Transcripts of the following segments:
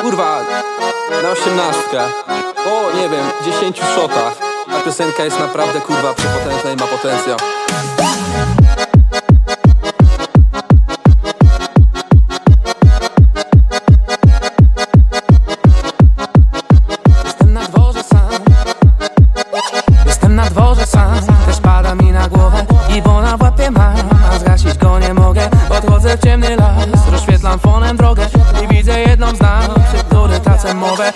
kurwa, na 18. O, nie wiem, 10 shotach. Ta piosenka jest naprawdę, kurwa, przepotężna i ma potencjał. Jestem na dworze sam, też pada mi na głowę i bona w łapie mam, a zgasić go nie mogę. Podchodzę w ciemny las, rozświetlam fonem drogę i widzę jedną z nas, przy której tracę mowę.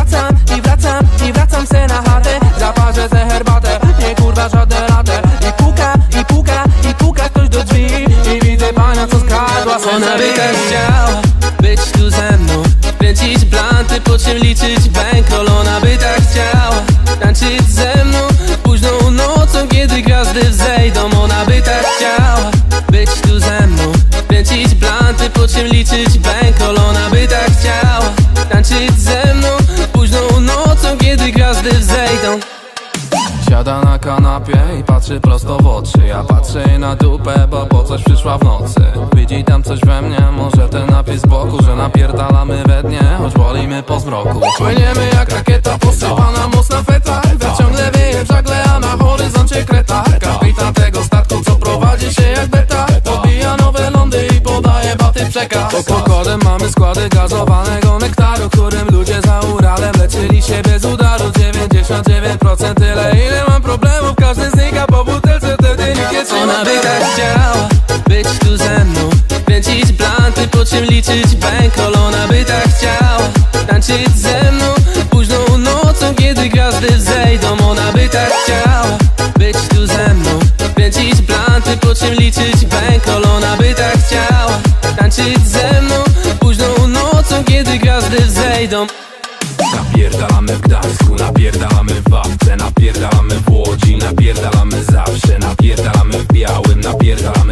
I wracam se na chatę, zaparzę tę herbatę, nie kurwa żadne latę. I puka ktoś do drzwi i widzę panią, co skradła serce. Ona by tak chciała być tu ze mną, kręcić blanty, po czym liczyć bankroll. Ona by tak chciała tańczyć ze mną późną nocą, kiedy gwiazdy wzejdą. Ona by tak chciała być tu ze mną, kręcić blanty, po czym liczyć bankroll. Ona by tak chciała tańczyć ze mną późną nocą, kiedy gwiazdy wzejdą. Siada na kanapie i patrzy prosto w oczy. Ja patrzę jej na dupę, bo po coś przyszła w nocy. Widzi tam coś we mnie, może ten napis z boku, że napierdalamy we dnie, choć wolimy po zmroku. Płyniemy jak rakieta, posypana mocna feta. Wiatr ciągle wieje w żagle, a na horyzoncie kreta. Kapitan tego statku, co prowadzi się jak beta, podbija nowe lądy i podaje baty przekaz. Pod pokładem mamy składy gazowanego nektaru, którym ludzie za Uralem leczyli się bez udaru. 99% tyle, ile mam problemów, każdy znika po butelce, wtedy nikt nie trzyma. Ona by tak chciała być tu ze mną, kręcić blanty, po czym liczyć bankroll. Ona by tak chciała tańczyć ze mną późną nocą, kiedy gwiazdy wzejdą. Ona by tak chciała być tu ze mną, kręcić blanty, po czym liczyć bankroll. Ona by tak chciała tańczyć ze mną późną nocą, kiedy gwiazdy wzejdą. Napierdalamy w Gdańsku, napierdalamy w Wawce, napierdalamy w Łodzi, napierdalamy zawsze, napierdalamy w Białym, napierdalamy